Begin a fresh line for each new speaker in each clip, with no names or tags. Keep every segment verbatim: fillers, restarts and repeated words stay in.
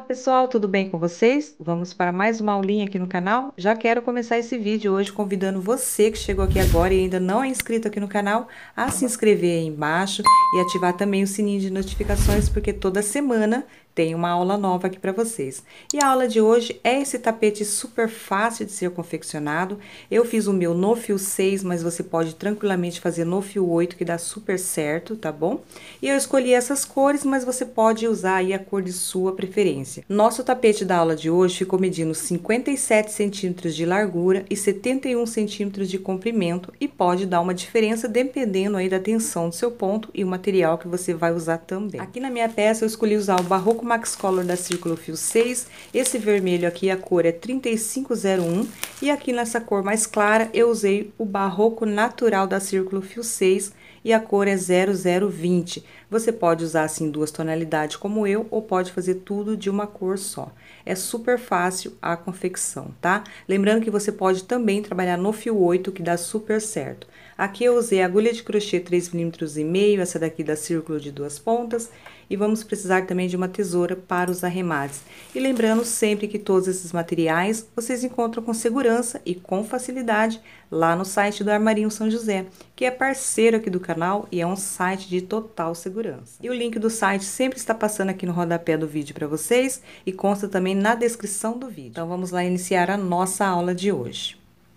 Pessoal, tudo bem com vocês? Vamos para mais uma aulinha aqui no canal. Já quero começar esse vídeo hoje convidando você que chegou aqui agora e ainda não é inscrito aqui no canal a se inscrever aí embaixo e ativar também o sininho de notificações, porque toda semana tem uma aula nova aqui para vocês. E a aula de hoje é esse tapete super fácil de ser confeccionado. Eu fiz o meu no fio seis, mas você pode tranquilamente fazer no fio oito, que dá super certo, tá bom? E eu escolhi essas cores, mas você pode usar aí a cor de sua preferência. Nosso tapete da aula de hoje ficou medindo cinquenta e sete centímetros de largura e setenta e um centímetros de comprimento, e pode dar uma diferença dependendo aí da tensão do seu ponto e o material que você vai usar também. Aqui na minha peça eu escolhi usar o Barroco Max Color da Círculo Fio seis, esse vermelho aqui a cor é trinta e cinco zero um, e aqui nessa cor mais clara eu usei o Barroco Natural da Círculo Fio seis, e a cor é zero zero vinte. Você pode usar assim duas tonalidades como eu, ou pode fazer tudo de uma cor só. É super fácil a confecção, tá? Lembrando que você pode também trabalhar no fio oito, que dá super certo. Aqui eu usei a agulha de crochê três milímetros e meio, essa daqui da Círculo de duas pontas, e vamos precisar também de uma tesoura para os arremates. E lembrando sempre que todos esses materiais vocês encontram com segurança e com facilidade lá no site do Armarinho São José, que é parceiro aqui do canal e é um site de total segurança. E o link do site sempre está passando aqui no rodapé do vídeo para vocês e consta também na descrição do vídeo. Então vamos lá iniciar a nossa aula de hoje.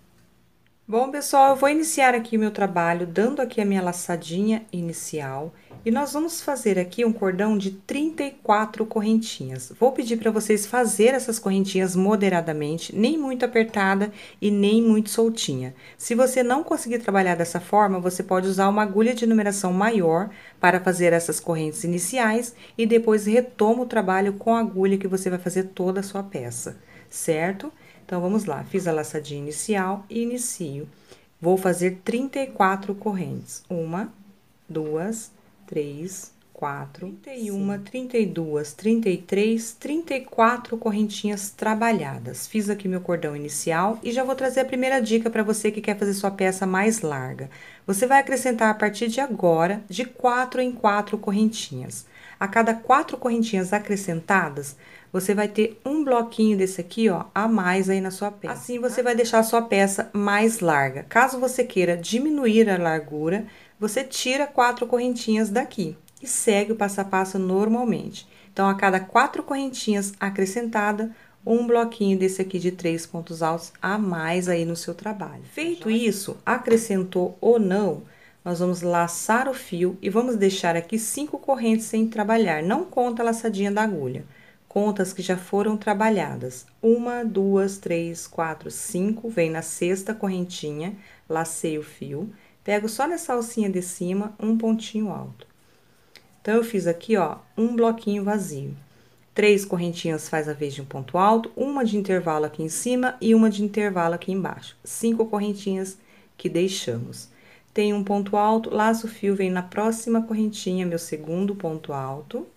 Bom, pessoal, eu vou iniciar aqui o meu trabalho dando aqui a minha laçadinha inicial, e nós vamos fazer aqui um cordão de trinta e quatro correntinhas. Vou pedir para vocês fazer essas correntinhas moderadamente, nem muito apertada e nem muito soltinha. Se você não conseguir trabalhar dessa forma, você pode usar uma agulha de numeração maior para fazer essas correntes iniciais e depois retoma o trabalho com a agulha que você vai fazer toda a sua peça, certo? Então, vamos lá, fiz a laçadinha inicial e inicio. Vou fazer trinta e quatro correntes. Uma, duas, três, quatro, trinta e uma, trinta e duas, trinta e três, trinta e quatro correntinhas trabalhadas. Fiz aqui meu cordão inicial e já vou trazer a primeira dica para você que quer fazer sua peça mais larga. Você vai acrescentar a partir de agora de quatro em quatro correntinhas. A cada quatro correntinhas acrescentadas, você vai ter um bloquinho desse aqui, ó, a mais aí na sua peça. Assim, você vai deixar a sua peça mais larga. Caso você queira diminuir a largura, você tira quatro correntinhas daqui e segue o passo a passo normalmente. Então, a cada quatro correntinhas acrescentada, um bloquinho desse aqui de três pontos altos a mais aí no seu trabalho. Feito isso, acrescentou ou não, nós vamos laçar o fio e vamos deixar aqui cinco correntes sem trabalhar. Não conta a laçadinha da agulha. Conta as que já foram trabalhadas. Uma, duas, três, quatro, cinco. Vem na sexta correntinha, lacei o fio. Pego só nessa alcinha de cima, um pontinho alto. Então, eu fiz aqui, ó, um bloquinho vazio. Três correntinhas faz a vez de um ponto alto, uma de intervalo aqui em cima e uma de intervalo aqui embaixo. Cinco correntinhas que deixamos. Tem um ponto alto, laço o fio, vem na próxima correntinha, meu segundo ponto alto.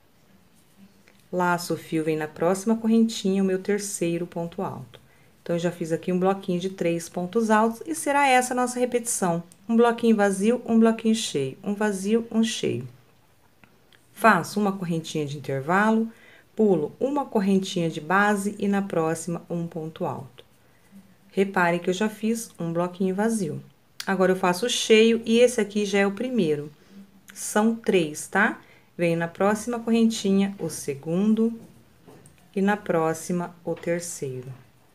Laço o fio, vem na próxima correntinha, o meu terceiro ponto alto. Então, eu já fiz aqui um bloquinho de três pontos altos e será essa a nossa repetição. Um bloquinho vazio, um bloquinho cheio, um vazio, um cheio. Faço uma correntinha de intervalo, pulo uma correntinha de base e na próxima um ponto alto. Repare que eu já fiz um bloquinho vazio. Agora, eu faço o cheio e esse aqui já é o primeiro. São três, tá? Venho na próxima correntinha o segundo e na próxima o terceiro.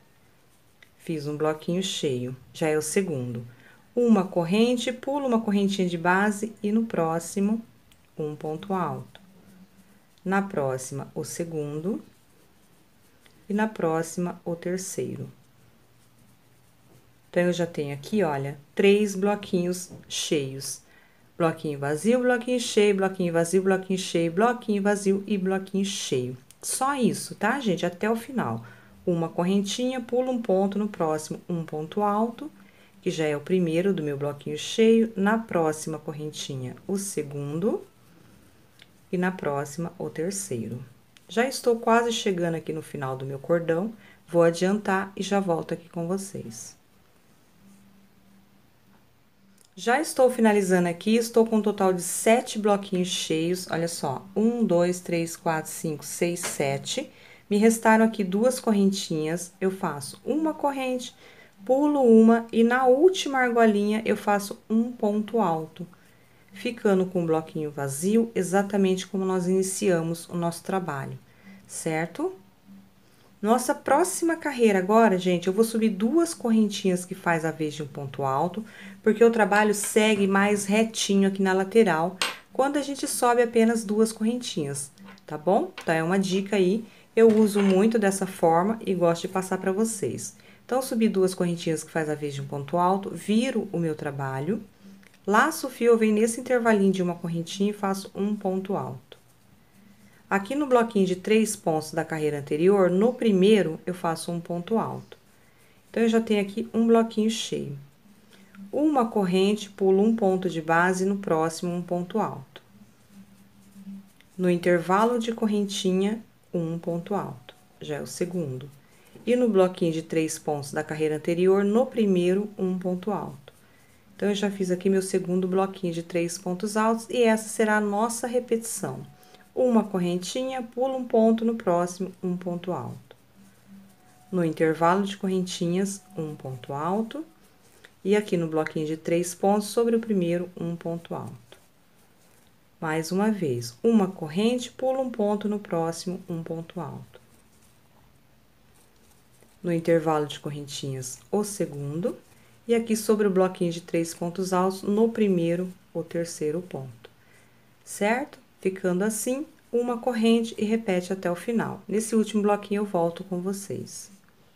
Fiz um bloquinho cheio, já é o segundo. Uma corrente, pulo uma correntinha de base e no próximo um ponto alto. Na próxima o segundo e na próxima o terceiro. Então, eu já tenho aqui, olha, três bloquinhos cheios. Bloquinho vazio, bloquinho cheio, bloquinho vazio, bloquinho cheio, bloquinho vazio e bloquinho cheio. Só isso, tá, gente? Até o final. Uma correntinha, pulo um ponto, no próximo um ponto alto, que já é o primeiro do meu bloquinho cheio. Na próxima correntinha, o segundo. E na próxima, o terceiro. Já estou quase chegando aqui no final do meu cordão. Vou adiantar e já volto aqui com vocês. Já estou finalizando aqui, estou com um total de sete bloquinhos cheios, olha só, um, dois, três, quatro, cinco, seis, sete. Me restaram aqui duas correntinhas, eu faço uma corrente, pulo uma e na última argolinha eu faço um ponto alto, ficando com o bloquinho vazio, exatamente como nós iniciamos o nosso trabalho, certo? Nossa próxima carreira agora, gente, eu vou subir duas correntinhas que faz a vez de um ponto alto, porque o trabalho segue mais retinho aqui na lateral, quando a gente sobe apenas duas correntinhas, tá bom? Então, é uma dica aí, eu uso muito dessa forma e gosto de passar para vocês. Então, subi duas correntinhas que faz a vez de um ponto alto, viro o meu trabalho, laço o fio, eu venho nesse intervalinho de uma correntinha e faço um ponto alto. Aqui no bloquinho de três pontos da carreira anterior, no primeiro, eu faço um ponto alto. Então, eu já tenho aqui um bloquinho cheio. Uma corrente, pulo um ponto de base, no próximo, um ponto alto. No intervalo de correntinha, um ponto alto, já é o segundo. E no bloquinho de três pontos da carreira anterior, no primeiro, um ponto alto. Então, eu já fiz aqui meu segundo bloquinho de três pontos altos e essa será a nossa repetição. Uma correntinha, pulo um ponto, no próximo, um ponto alto. No intervalo de correntinhas, um ponto alto. E aqui no bloquinho de três pontos, sobre o primeiro, um ponto alto. Mais uma vez, uma corrente, pulo um ponto, no próximo, um ponto alto. No intervalo de correntinhas, o segundo. E aqui sobre o bloquinho de três pontos altos, no primeiro, o terceiro ponto. Certo? Ficando assim, uma corrente e repete até o final. Nesse último bloquinho, eu volto com vocês.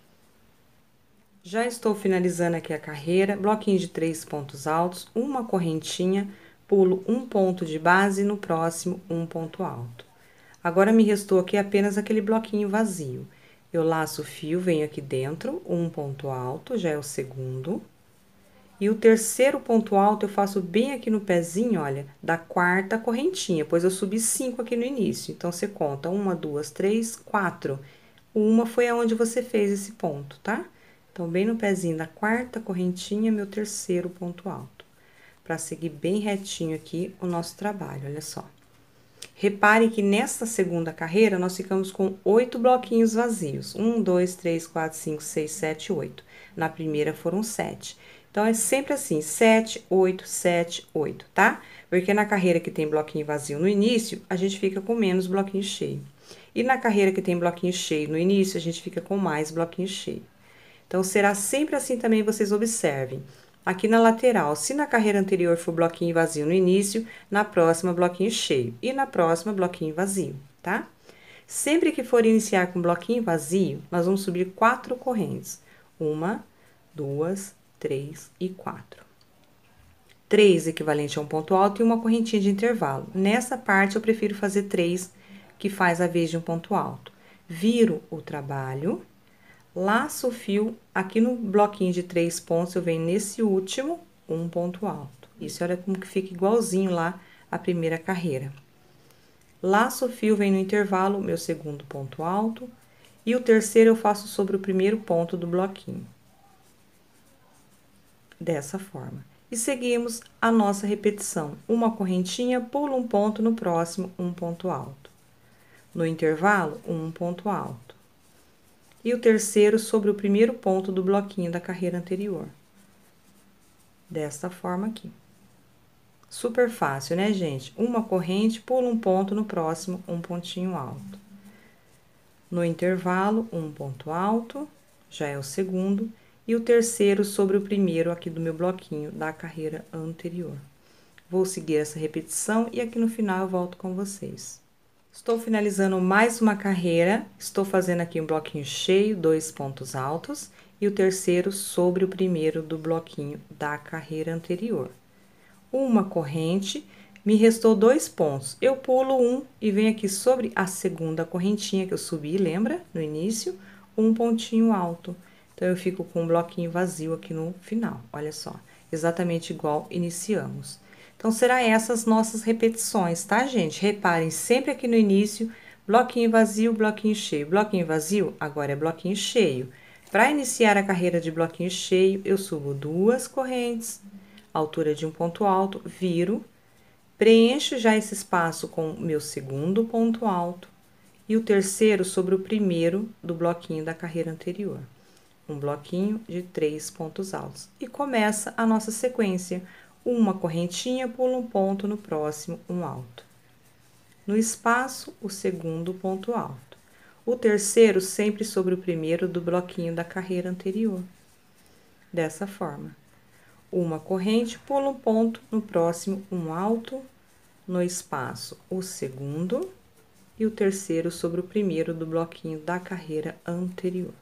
Já estou finalizando aqui a carreira, bloquinho de três pontos altos, uma correntinha, pulo um ponto de base, no próximo, um ponto alto. Agora, me restou aqui apenas aquele bloquinho vazio. Eu laço o fio, venho aqui dentro, um ponto alto, já é o segundo. E o terceiro ponto alto eu faço bem aqui no pezinho, olha, da quarta correntinha, pois eu subi cinco aqui no início. Então, você conta uma, duas, três, quatro. Uma foi aonde você fez esse ponto, tá? Então, bem no pezinho da quarta correntinha, meu terceiro ponto alto. Pra seguir bem retinho aqui o nosso trabalho, olha só. Repare que nessa segunda carreira, nós ficamos com oito bloquinhos vazios. Um, dois, três, quatro, cinco, seis, sete, oito. Na primeira foram sete. Então, é sempre assim, sete, oito, sete, oito, tá? Porque na carreira que tem bloquinho vazio no início, a gente fica com menos bloquinho cheio. E na carreira que tem bloquinho cheio no início, a gente fica com mais bloquinho cheio. Então, será sempre assim também, vocês observem. Aqui na lateral, se na carreira anterior for bloquinho vazio no início, na próxima, bloquinho cheio. E na próxima, bloquinho vazio, tá? Sempre que for iniciar com bloquinho vazio, nós vamos subir quatro correntes. Uma, duas, três e quatro. Três equivalente a um ponto alto e uma correntinha de intervalo. Nessa parte, eu prefiro fazer três, que faz a vez de um ponto alto. Viro o trabalho, laço o fio, aqui no bloquinho de três pontos, eu venho nesse último, um ponto alto. Isso, olha como que fica igualzinho lá a primeira carreira. Laço o fio, venho no intervalo, meu segundo ponto alto, e o terceiro eu faço sobre o primeiro ponto do bloquinho. Dessa forma. E seguimos a nossa repetição. Uma correntinha, pulo um ponto, no próximo, um ponto alto. No intervalo, um ponto alto. E o terceiro sobre o primeiro ponto do bloquinho da carreira anterior. Desta forma aqui. Super fácil, né, gente? Uma corrente, pulo um ponto, no próximo, um pontinho alto. No intervalo, um ponto alto, já é o segundo. E o terceiro sobre o primeiro aqui do meu bloquinho da carreira anterior. Vou seguir essa repetição e aqui no final eu volto com vocês. Estou finalizando mais uma carreira, estou fazendo aqui um bloquinho cheio, dois pontos altos, e o terceiro sobre o primeiro do bloquinho da carreira anterior. Uma corrente, me restou dois pontos, eu pulo um e venho aqui sobre a segunda correntinha que eu subi, lembra? No início, um pontinho alto. Então, eu fico com um bloquinho vazio aqui no final, olha só, exatamente igual iniciamos. Então, será essas nossas repetições, tá, gente? Reparem, sempre aqui no início, bloquinho vazio, bloquinho cheio. Bloquinho vazio, agora é bloquinho cheio. Para iniciar a carreira de bloquinho cheio, eu subo duas correntes, altura de um ponto alto, viro, preencho já esse espaço com o meu segundo ponto alto, e o terceiro sobre o primeiro do bloquinho da carreira anterior. Um bloquinho de três pontos altos. E começa a nossa sequência. Uma correntinha, pula um ponto, no próximo, um alto. No espaço, o segundo ponto alto. O terceiro sempre sobre o primeiro do bloquinho da carreira anterior. Dessa forma. Uma corrente, pula um ponto, no próximo, um alto. No espaço, o segundo. E o terceiro sobre o primeiro do bloquinho da carreira anterior.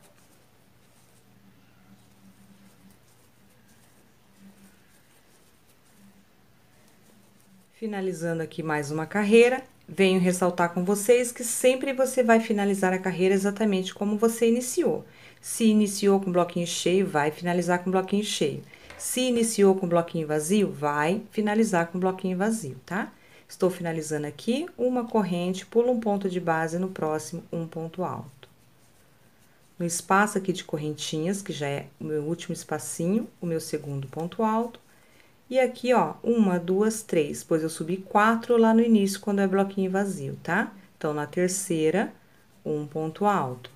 Finalizando aqui mais uma carreira, venho ressaltar com vocês que sempre você vai finalizar a carreira exatamente como você iniciou. Se iniciou com bloquinho cheio, vai finalizar com bloquinho cheio. Se iniciou com bloquinho vazio, vai finalizar com bloquinho vazio, tá? Estou finalizando aqui, uma corrente, pula um ponto de base, no próximo, um ponto alto. No espaço aqui de correntinhas, que já é o meu último espacinho, o meu segundo ponto alto. E aqui, ó, uma, duas, três, pois eu subi quatro lá no início, quando é bloquinho vazio, tá? Então, na terceira, um ponto alto.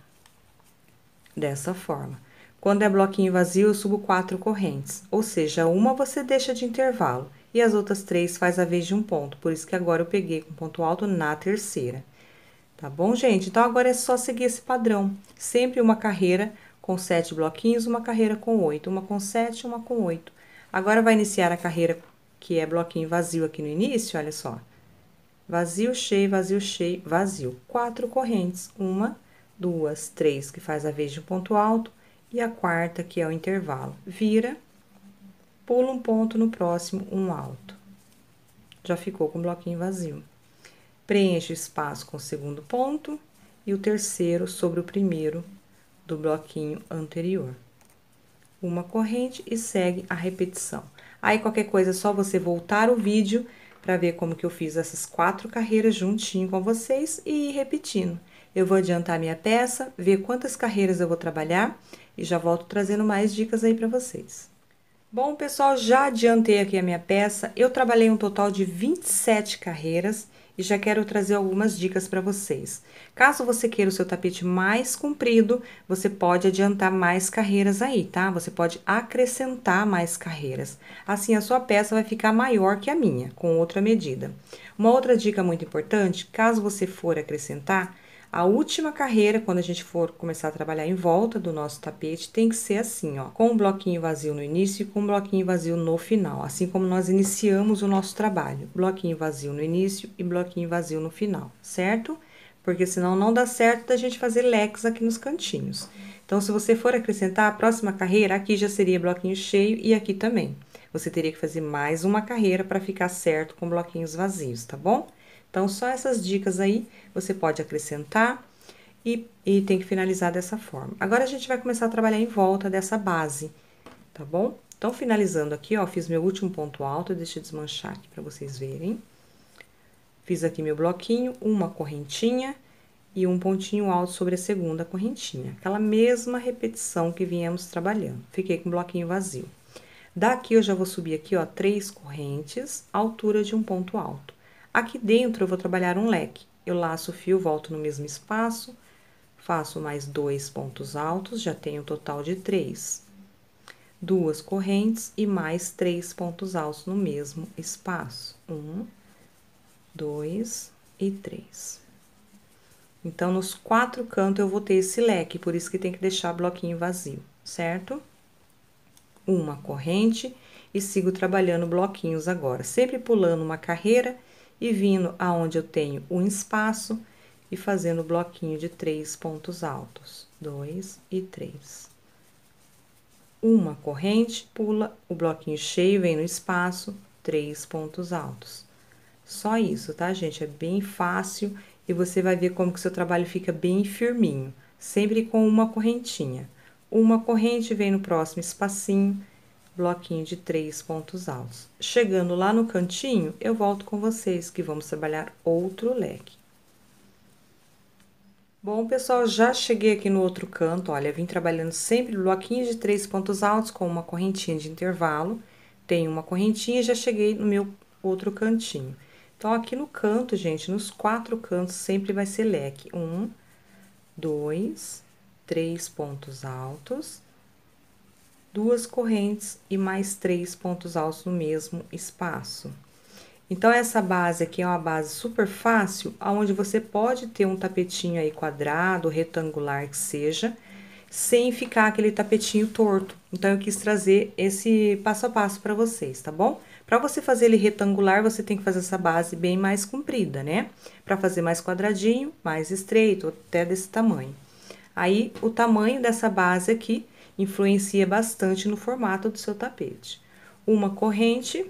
Dessa forma. Quando é bloquinho vazio, eu subo quatro correntes, ou seja, uma você deixa de intervalo, e as outras três faz a vez de um ponto, por isso que agora eu peguei com ponto alto na terceira. Tá bom, gente? Então, agora é só seguir esse padrão. Sempre uma carreira com sete bloquinhos, uma carreira com oito, uma com sete, uma com oito. Agora, vai iniciar a carreira que é bloquinho vazio aqui no início, olha só. Vazio, cheio, vazio, cheio, vazio. Quatro correntes. Uma, duas, três, que faz a vez de um ponto alto. E a quarta, que é o intervalo. Vira, pula um ponto, no próximo, um alto. Já ficou com o bloquinho vazio. Preenche o espaço com o segundo ponto e o terceiro sobre o primeiro do bloquinho anterior. Uma corrente e segue a repetição. Aí, qualquer coisa, é só você voltar o vídeo para ver como que eu fiz essas quatro carreiras juntinho com vocês e ir repetindo. Eu vou adiantar minha peça, ver quantas carreiras eu vou trabalhar e já volto trazendo mais dicas aí para vocês. Bom, pessoal, já adiantei aqui a minha peça. Eu trabalhei um total de vinte e sete carreiras e já quero trazer algumas dicas para vocês. Caso você queira o seu tapete mais comprido, você pode adiantar mais carreiras aí, tá? Você pode acrescentar mais carreiras. Assim, a sua peça vai ficar maior que a minha, com outra medida. Uma outra dica muito importante, caso você for acrescentar, a última carreira, quando a gente for começar a trabalhar em volta do nosso tapete, tem que ser assim, ó, com um bloquinho vazio no início e com um bloquinho vazio no final, assim como nós iniciamos o nosso trabalho. Bloquinho vazio no início e bloquinho vazio no final, certo? Porque senão não dá certo da gente fazer leques aqui nos cantinhos. Então, se você for acrescentar a próxima carreira, aqui já seria bloquinho cheio e aqui também. Você teria que fazer mais uma carreira para ficar certo com bloquinhos vazios, tá bom? Então, só essas dicas aí, você pode acrescentar e, e tem que finalizar dessa forma. Agora, a gente vai começar a trabalhar em volta dessa base, tá bom? Então, finalizando aqui, ó, fiz meu último ponto alto, deixa eu desmanchar aqui pra vocês verem. Fiz aqui meu bloquinho, uma correntinha e um pontinho alto sobre a segunda correntinha. Aquela mesma repetição que viemos trabalhando. Fiquei com o bloquinho vazio. Daqui, eu já vou subir aqui, ó, três correntes, altura de um ponto alto. Aqui dentro, eu vou trabalhar um leque. Eu laço o fio, volto no mesmo espaço, faço mais dois pontos altos, já tenho um total de três. Duas correntes e mais três pontos altos no mesmo espaço. Um, dois e três. Então, nos quatro cantos, eu vou ter esse leque, por isso que tem que deixar bloquinho vazio, certo? Uma corrente e sigo trabalhando bloquinhos agora, sempre pulando uma carreira e vindo aonde eu tenho um espaço e fazendo bloquinho de três pontos altos, dois e três. Uma corrente, pula o bloquinho cheio, vem no espaço, três pontos altos. Só isso, tá, gente? É bem fácil e você vai ver como que o seu trabalho fica bem firminho, sempre com uma correntinha. Uma corrente vem no próximo espacinho, bloquinho de três pontos altos. Chegando lá no cantinho, eu volto com vocês, que vamos trabalhar outro leque. Bom, pessoal, já cheguei aqui no outro canto, olha, vim trabalhando sempre bloquinho de três pontos altos com uma correntinha de intervalo. Tenho uma correntinha e já cheguei no meu outro cantinho. Então, aqui no canto, gente, nos quatro cantos, sempre vai ser leque. Um, dois, três pontos altos, duas correntes e mais três pontos altos no mesmo espaço. Então, essa base aqui é uma base super fácil, onde você pode ter um tapetinho aí quadrado, retangular que seja, sem ficar aquele tapetinho torto. Então, eu quis trazer esse passo a passo para vocês, tá bom? Para você fazer ele retangular, você tem que fazer essa base bem mais comprida, né? Para fazer mais quadradinho, mais estreito, até desse tamanho. Aí, o tamanho dessa base aqui influencia bastante no formato do seu tapete. Uma corrente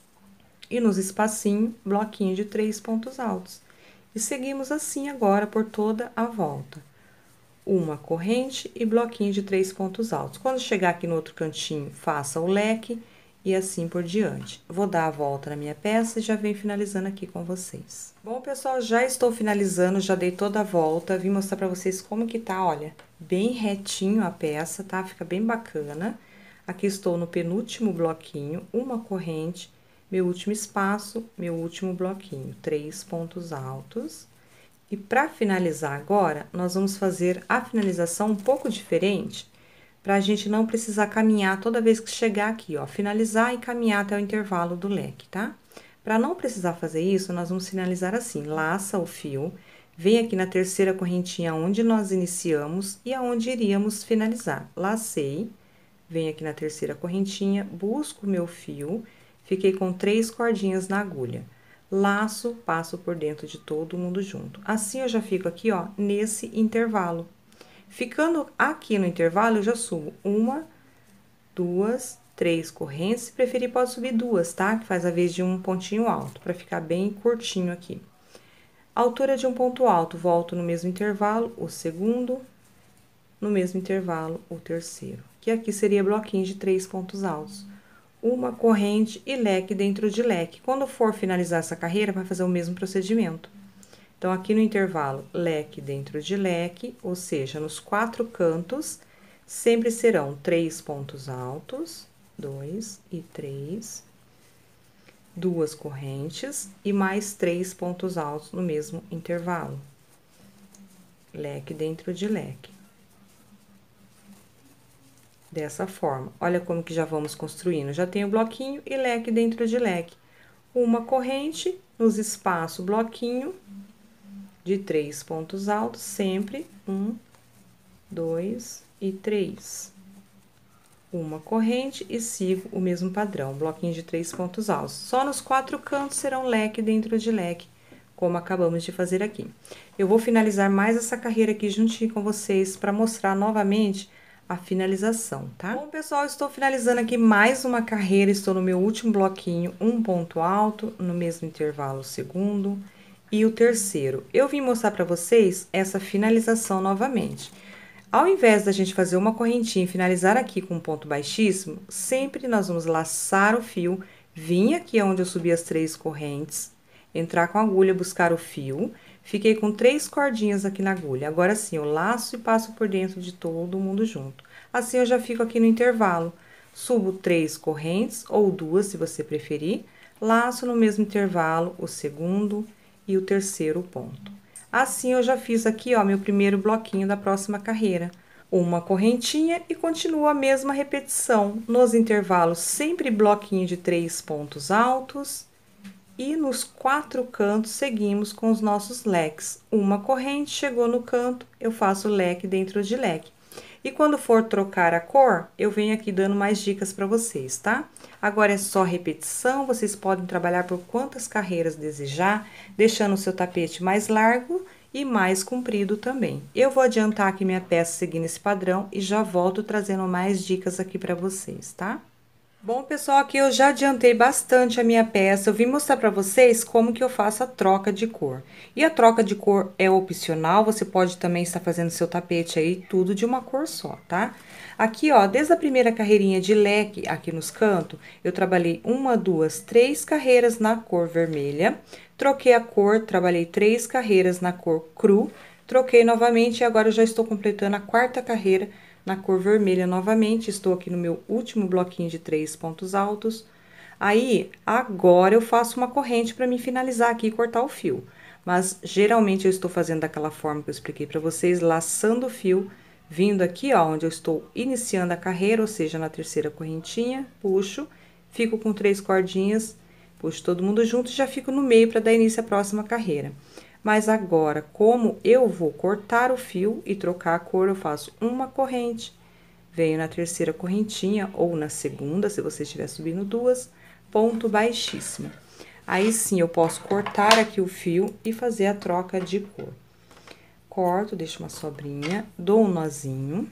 e nos espacinhos, bloquinho de três pontos altos. E seguimos assim agora por toda a volta. Uma corrente e bloquinho de três pontos altos. Quando chegar aqui no outro cantinho, faça o leque e assim por diante. Vou dar a volta na minha peça e já venho finalizando aqui com vocês. Bom, pessoal, já estou finalizando, já dei toda a volta, vim mostrar pra vocês como que tá, olha, bem retinho a peça, tá? Fica bem bacana. Aqui estou no penúltimo bloquinho, uma corrente, meu último espaço, meu último bloquinho, três pontos altos. E para finalizar agora, nós vamos fazer a finalização um pouco diferente, para a gente não precisar caminhar toda vez que chegar aqui, ó, finalizar e caminhar até o intervalo do leque, tá? Para não precisar fazer isso, nós vamos finalizar assim, laça o fio, vem aqui na terceira correntinha onde nós iniciamos e aonde iríamos finalizar. Lacei, venho aqui na terceira correntinha, busco o meu fio, fiquei com três cordinhas na agulha. Laço, passo por dentro de todo mundo junto. Assim, eu já fico aqui, ó, nesse intervalo. Ficando aqui no intervalo, eu já subo uma, duas, três correntes. Se preferir, pode subir duas, tá? Que faz a vez de um pontinho alto, pra ficar bem curtinho aqui. Altura de um ponto alto, volto no mesmo intervalo, o segundo, no mesmo intervalo, o terceiro. Que aqui seria bloquinho de três pontos altos. Uma corrente e leque dentro de leque. Quando for finalizar essa carreira, vai fazer o mesmo procedimento. Então, aqui no intervalo, leque dentro de leque, ou seja, nos quatro cantos, sempre serão três pontos altos, dois e três, duas correntes e mais três pontos altos no mesmo intervalo. Leque dentro de leque. Dessa forma, olha como que já vamos construindo. Já tenho bloquinho e leque dentro de leque. Uma corrente nos espaços bloquinho de três pontos altos, sempre um, dois e três. Uma corrente e sigo o mesmo padrão, bloquinho de três pontos altos. Só nos quatro cantos serão leque dentro de leque, como acabamos de fazer aqui. Eu vou finalizar mais essa carreira aqui juntinho com vocês para mostrar novamente a finalização, tá? Bom, pessoal, estou finalizando aqui mais uma carreira, estou no meu último bloquinho, um ponto alto, no mesmo intervalo o segundo e o terceiro. Eu vim mostrar para vocês essa finalização novamente. Ao invés da gente fazer uma correntinha e finalizar aqui com um ponto baixíssimo, sempre nós vamos laçar o fio, vir aqui onde eu subi as três correntes, entrar com a agulha, buscar o fio. Fiquei com três cordinhas aqui na agulha. Agora sim, eu laço e passo por dentro de todo mundo junto. Assim, eu já fico aqui no intervalo. Subo três correntes, ou duas, se você preferir. Laço no mesmo intervalo o segundo e o terceiro ponto. Assim, eu já fiz aqui, ó, meu primeiro bloquinho da próxima carreira. Uma correntinha e continuo a mesma repetição. Nos intervalos, sempre bloquinho de três pontos altos. E nos quatro cantos, seguimos com os nossos leques. Uma corrente chegou no canto, eu faço leque dentro de leque. E quando for trocar a cor, eu venho aqui dando mais dicas para vocês, tá? Agora é só repetição, vocês podem trabalhar por quantas carreiras desejar, deixando o seu tapete mais largo e mais comprido também. Eu vou adiantar aqui minha peça seguindo esse padrão e já volto trazendo mais dicas aqui para vocês, tá? Bom, pessoal, aqui eu já adiantei bastante a minha peça, eu vim mostrar pra vocês como que eu faço a troca de cor. E a troca de cor é opcional, você pode também estar fazendo seu tapete aí, tudo de uma cor só, tá? Aqui, ó, desde a primeira carreirinha de leque, aqui nos cantos, eu trabalhei uma, duas, três carreiras na cor vermelha, troquei a cor, trabalhei três carreiras na cor cru, troquei novamente e agora eu já estou completando a quarta carreira na cor vermelha novamente. Estou aqui no meu último bloquinho de três pontos altos. Aí, agora eu faço uma corrente para me finalizar aqui e cortar o fio. Mas, geralmente, eu estou fazendo daquela forma que eu expliquei para vocês, laçando o fio, vindo aqui, ó, onde eu estou iniciando a carreira, ou seja, na terceira correntinha, puxo, fico com três cordinhas, puxo todo mundo junto e já fico no meio para dar início à próxima carreira. Mas agora, como eu vou cortar o fio e trocar a cor, eu faço uma corrente, venho na terceira correntinha ou na segunda, se você estiver subindo duas, ponto baixíssimo. Aí sim, eu posso cortar aqui o fio e fazer a troca de cor. Corto, deixo uma sobrinha, dou um nozinho.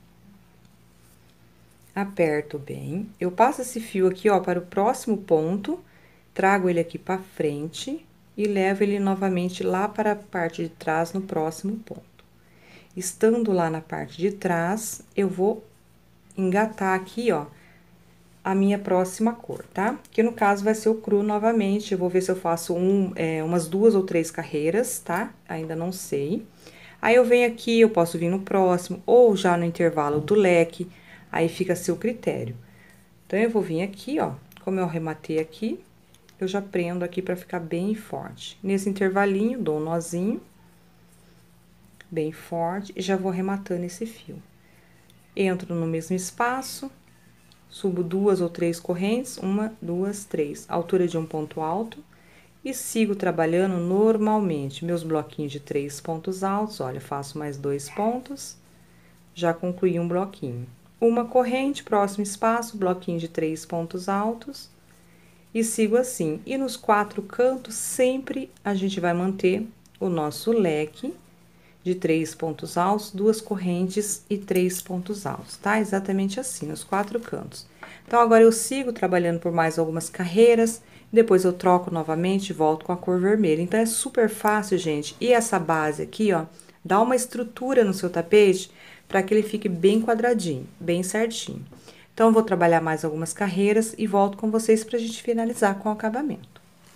Aperto bem. Eu passo esse fio aqui, ó, para o próximo ponto, trago ele aqui para frente e levo ele novamente lá para a parte de trás no próximo ponto. Estando lá na parte de trás, eu vou engatar aqui, ó, a minha próxima cor, tá? Que no caso vai ser o cru novamente. Eu vou ver se eu faço um, é, umas duas ou três carreiras, tá? Ainda não sei. Aí eu venho aqui, eu posso vir no próximo, ou já no intervalo do leque, aí fica a seu critério. Então, eu vou vir aqui, ó, como eu arrematei aqui, eu já prendo aqui pra ficar bem forte. Nesse intervalinho, dou um nozinho, bem forte, e já vou arrematando esse fio. Entro no mesmo espaço, subo duas ou três correntes, uma, duas, três, altura de um ponto alto, e sigo trabalhando normalmente. Meus bloquinhos de três pontos altos, olha, faço mais dois pontos, já concluí um bloquinho. Uma corrente, próximo espaço, bloquinho de três pontos altos, e sigo assim. E nos quatro cantos, sempre a gente vai manter o nosso leque de três pontos altos, duas correntes e três pontos altos, tá? Exatamente assim, nos quatro cantos. Então, agora eu sigo trabalhando por mais algumas carreiras, depois eu troco novamente e volto com a cor vermelha. Então, é super fácil, gente. E essa base aqui, ó, dá uma estrutura no seu tapete para que ele fique bem quadradinho, bem certinho. Então, eu vou trabalhar mais algumas carreiras e volto com vocês pra gente finalizar com o acabamento.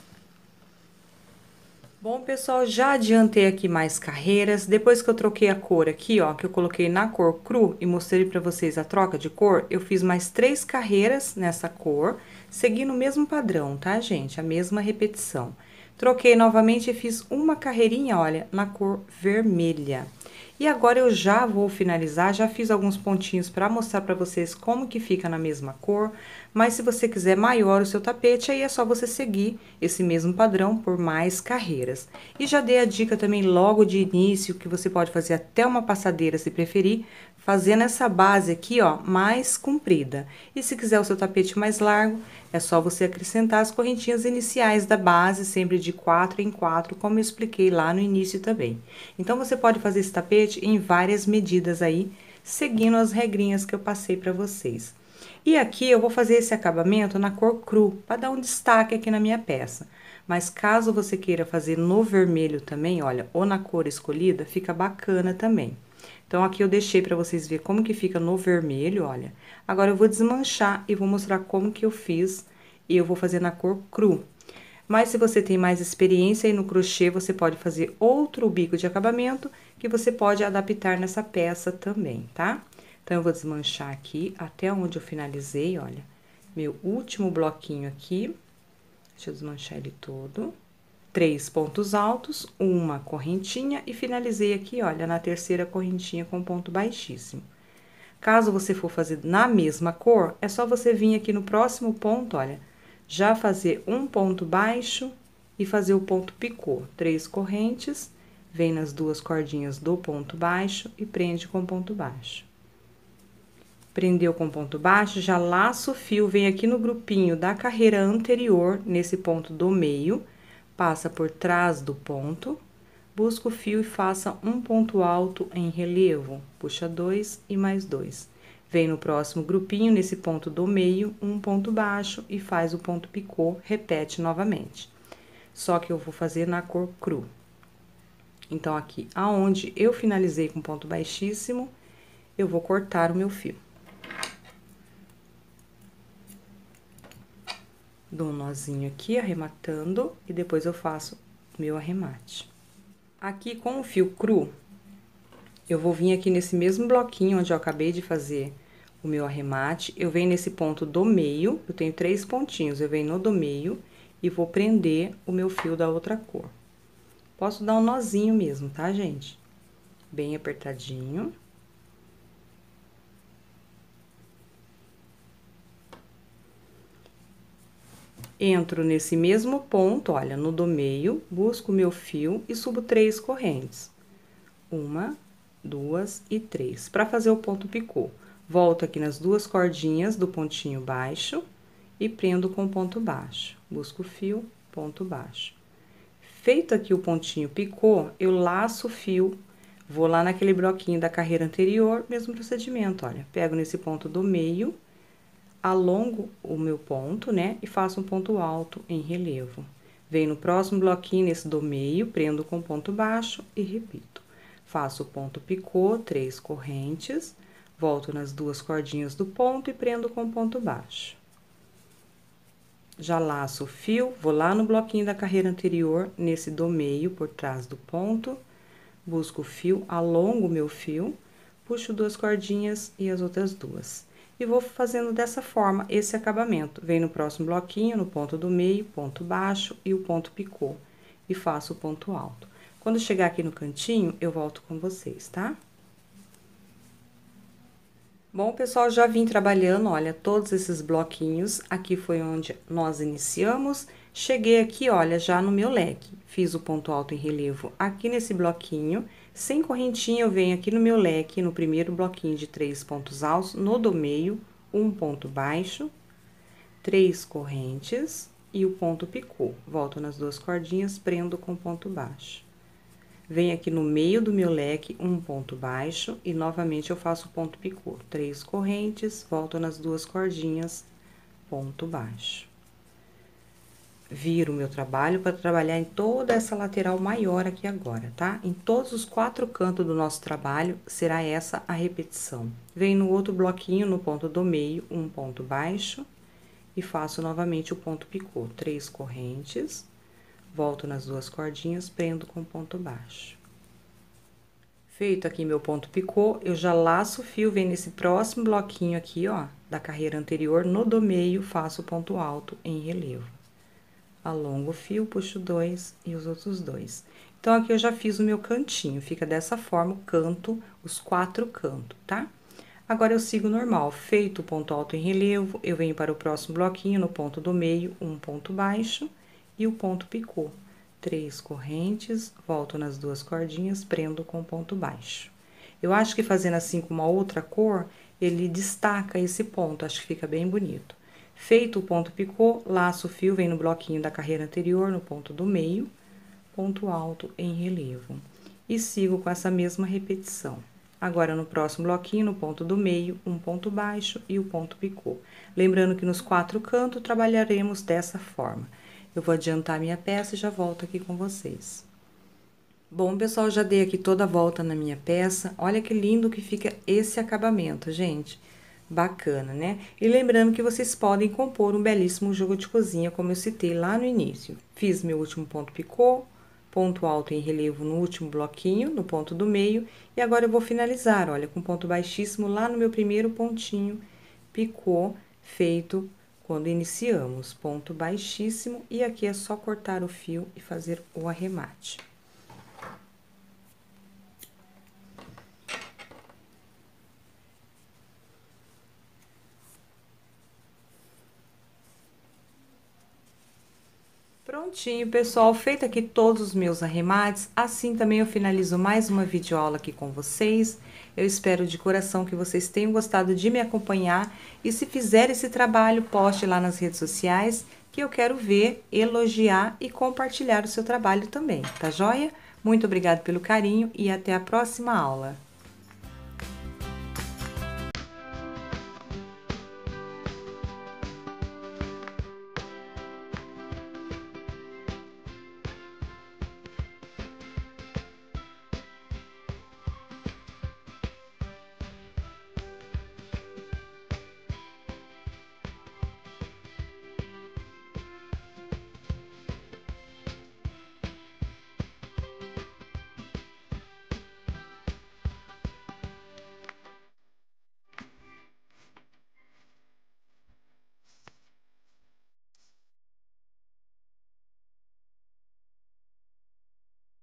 Bom, pessoal, já adiantei aqui mais carreiras. Depois que eu troquei a cor aqui, ó, que eu coloquei na cor cru e mostrei pra vocês a troca de cor, eu fiz mais três carreiras nessa cor, seguindo o mesmo padrão, tá, gente? A mesma repetição. Troquei novamente e fiz uma carreirinha, olha, na cor vermelha. E agora eu já vou finalizar, já fiz alguns pontinhos para mostrar para vocês como que fica na mesma cor, mas se você quiser maior o seu tapete, aí é só você seguir esse mesmo padrão por mais carreiras. E já dei a dica também logo de início, que você pode fazer até uma passadeira se preferir, fazendo essa base aqui, ó, mais comprida. E se quiser o seu tapete mais largo, é só você acrescentar as correntinhas iniciais da base, sempre de quatro em quatro, como eu expliquei lá no início também. Então, você pode fazer esse tapete em várias medidas aí, seguindo as regrinhas que eu passei para vocês. E aqui eu vou fazer esse acabamento na cor cru, para dar um destaque aqui na minha peça. Mas caso você queira fazer no vermelho também, olha, ou na cor escolhida, fica bacana também. Então, aqui eu deixei para vocês verem como que fica no vermelho, olha. Agora, eu vou desmanchar e vou mostrar como que eu fiz, e eu vou fazer na cor cru. Mas, se você tem mais experiência aí no crochê, você pode fazer outro bico de acabamento, que você pode adaptar nessa peça também, tá? Então, eu vou desmanchar aqui, até onde eu finalizei, olha. Meu último bloquinho aqui, deixa eu desmanchar ele todo. Três pontos altos, uma correntinha e finalizei aqui, olha, na terceira correntinha com ponto baixíssimo. Caso você for fazer na mesma cor, é só você vir aqui no próximo ponto, olha, já fazer um ponto baixo e fazer o ponto picô. Três correntes, vem nas duas cordinhas do ponto baixo e prende com ponto baixo. Prendeu com ponto baixo, já laça o fio, vem aqui no grupinho da carreira anterior, nesse ponto do meio, passa por trás do ponto, busca o fio e faça um ponto alto em relevo, puxa dois e mais dois. Vem no próximo grupinho, nesse ponto do meio, um ponto baixo e faz o ponto picô, repete novamente. Só que eu vou fazer na cor cru. Então, aqui, aonde eu finalizei com ponto baixíssimo, eu vou cortar o meu fio. Dou um nozinho aqui, arrematando, e depois eu faço meu arremate. Aqui, com o fio cru, eu vou vir aqui nesse mesmo bloquinho onde eu acabei de fazer o meu arremate, eu venho nesse ponto do meio, eu tenho três pontinhos, eu venho no do meio e vou prender o meu fio da outra cor. Posso dar um nozinho mesmo, tá, gente? Bem apertadinho. Entro nesse mesmo ponto, olha, no do meio, busco o meu fio e subo três correntes. Uma, duas e três, para fazer o ponto picô. Volto aqui nas duas cordinhas do pontinho baixo e prendo com ponto baixo. Busco o fio, ponto baixo. Feito aqui o pontinho picô, eu laço o fio, vou lá naquele bloquinho da carreira anterior, mesmo procedimento, olha. Pego nesse ponto do meio, alongo o meu ponto, né, e faço um ponto alto em relevo. Venho no próximo bloquinho, nesse do meio, prendo com ponto baixo e repito. Faço o ponto picô, três correntes, volto nas duas cordinhas do ponto e prendo com ponto baixo. Já laço o fio, vou lá no bloquinho da carreira anterior, nesse do meio, por trás do ponto, busco o fio, alongo o meu fio, puxo duas cordinhas e as outras duas. E vou fazendo dessa forma esse acabamento. Venho no próximo bloquinho, no ponto do meio, ponto baixo e o ponto picô. E faço o ponto alto. Quando chegar aqui no cantinho, eu volto com vocês, tá? Bom, pessoal, já vim trabalhando, olha, todos esses bloquinhos. Aqui foi onde nós iniciamos. Cheguei aqui, olha, já no meu leque. Fiz o ponto alto em relevo aqui nesse bloquinho. Sem correntinha, eu venho aqui no meu leque, no primeiro bloquinho de três pontos altos, no do meio, um ponto baixo, três correntes e o ponto picô. Volto nas duas cordinhas, prendo com ponto baixo. Venho aqui no meio do meu leque, um ponto baixo, e novamente eu faço o ponto picô. Três correntes, volto nas duas cordinhas, ponto baixo. Viro o meu trabalho para trabalhar em toda essa lateral maior aqui agora, tá? Em todos os quatro cantos do nosso trabalho, será essa a repetição. Venho no outro bloquinho, no ponto do meio, um ponto baixo, e faço novamente o ponto picô. Três correntes, volto nas duas cordinhas, prendo com ponto baixo. Feito aqui meu ponto picô, eu já laço o fio, venho nesse próximo bloquinho aqui, ó, da carreira anterior, no do meio, faço o ponto alto em relevo. Alongo o fio, puxo dois e os outros dois. Então, aqui eu já fiz o meu cantinho, fica dessa forma o canto, os quatro cantos, tá? Agora, eu sigo normal, feito o ponto alto em relevo, eu venho para o próximo bloquinho, no ponto do meio, um ponto baixo e o ponto picô. Três correntes, volto nas duas cordinhas, prendo com ponto baixo. Eu acho que fazendo assim com uma outra cor, ele destaca esse ponto, acho que fica bem bonito. Feito o ponto picô, laço o fio, vem no bloquinho da carreira anterior, no ponto do meio, ponto alto em relevo. E sigo com essa mesma repetição. Agora, no próximo bloquinho, no ponto do meio, um ponto baixo e o ponto picô. Lembrando que nos quatro cantos, trabalharemos dessa forma. Eu vou adiantar minha peça e já volto aqui com vocês. Bom, pessoal, já dei aqui toda a volta na minha peça. Olha que lindo que fica esse acabamento, gente. Bacana, né? E lembrando que vocês podem compor um belíssimo jogo de cozinha, como eu citei lá no início. Fiz meu último ponto picô, ponto alto em relevo no último bloquinho, no ponto do meio, e agora eu vou finalizar, olha, com ponto baixíssimo lá no meu primeiro pontinho picô, feito quando iniciamos, ponto baixíssimo, e aqui é só cortar o fio e fazer o arremate. Prontinho, pessoal, feito aqui todos os meus arremates, assim também eu finalizo mais uma videoaula aqui com vocês. Eu espero de coração que vocês tenham gostado de me acompanhar e se fizer esse trabalho, poste lá nas redes sociais, que eu quero ver, elogiar e compartilhar o seu trabalho também, tá joia? Muito obrigada pelo carinho e até a próxima aula.